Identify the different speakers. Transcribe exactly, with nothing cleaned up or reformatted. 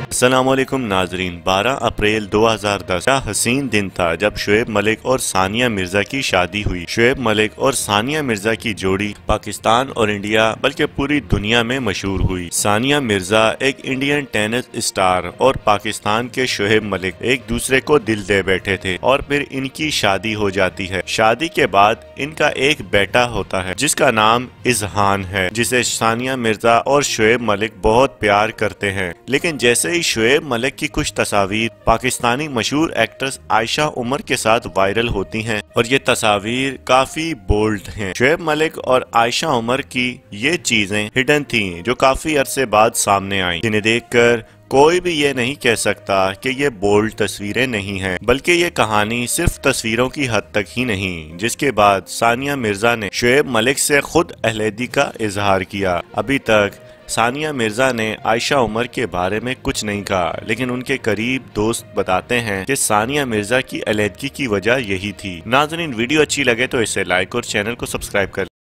Speaker 1: अस्सलामुअलैकुम नाजरीन, बारह अप्रैल दो हज़ार दस का हसीन दिन था जब शुएब मलिक और सानिया मिर्जा की शादी हुई। शुएब मलिक और सानिया मिर्जा की जोड़ी पाकिस्तान और इंडिया बल्कि पूरी दुनिया में मशहूर हुई। सानिया मिर्जा एक इंडियन टेनिस स्टार और पाकिस्तान के शुएब मलिक एक दूसरे को दिल दे बैठे थे और फिर इनकी शादी हो जाती है। शादी के बाद इनका एक बेटा होता है जिसका नाम इजहान है, जिसे सानिया मिर्जा और शुएब मलिक बहुत प्यार करते हैं। लेकिन जैसे ही शुएब मलिक की कुछ तस्वीर पाकिस्तानी मशहूर एक्ट्रेस आयशा उमर के साथ वायरल होती हैं और ये तस्वीर काफी बोल्ड हैं। शुएब मलिक और आयशा उमर की ये चीजें हिडन थी जो काफी अरसे बाद सामने आई, जिन्हें देखकर कोई भी ये नहीं कह सकता कि ये बोल्ड तस्वीरें नहीं हैं, बल्कि ये कहानी सिर्फ तस्वीरों की हद तक ही नहीं। जिसके बाद सानिया मिर्जा ने शुएब मलिक से खुद अहलेदी का इजहार किया। अभी तक सानिया मिर्जा ने आयशा उमर के बारे में कुछ नहीं कहा, लेकिन उनके करीब दोस्त बताते हैं कि सानिया मिर्जा की अलहदगी की वजह यही थी। नाज़रीन, वीडियो अच्छी लगे तो इसे लाइक और चैनल को सब्सक्राइब कर